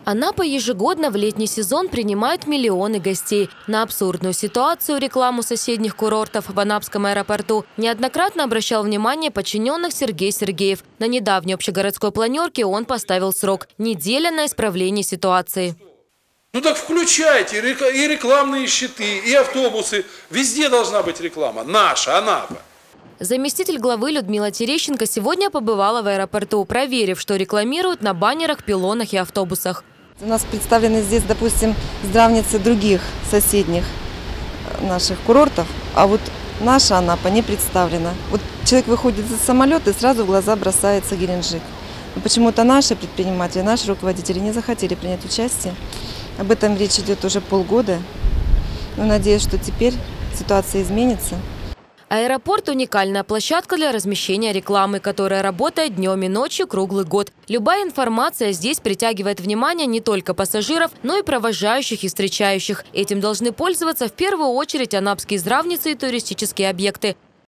Анапа ежегодно в летний сезон принимает миллионы гостей. На абсурдную ситуацию рекламу соседних курортов в Анапском аэропорту неоднократно обращал внимание подчиненных Сергей Сергеев. На недавней общегородской планерке он поставил срок – неделя на исправление ситуации. Ну так включайте и рекламные щиты, и автобусы. Везде должна быть реклама. Наша, Анапа. Заместитель главы Людмила Терещенко сегодня побывала в аэропорту, проверив, что рекламируют на баннерах, пилонах и автобусах. У нас представлены здесь, допустим, здравницы других соседних наших курортов, а вот наша Анапа не представлена. Вот человек выходит из самолета и сразу в глаза бросается Геленджик. Но почему-то наши предприниматели, наши руководители не захотели принять участие. Об этом речь идет уже полгода. Но надеюсь, что теперь ситуация изменится. Аэропорт – уникальная площадка для размещения рекламы, которая работает днем и ночью круглый год. Любая информация здесь притягивает внимание не только пассажиров, но и провожающих и встречающих. Этим должны пользоваться в первую очередь анапские здравницы и туристические объекты.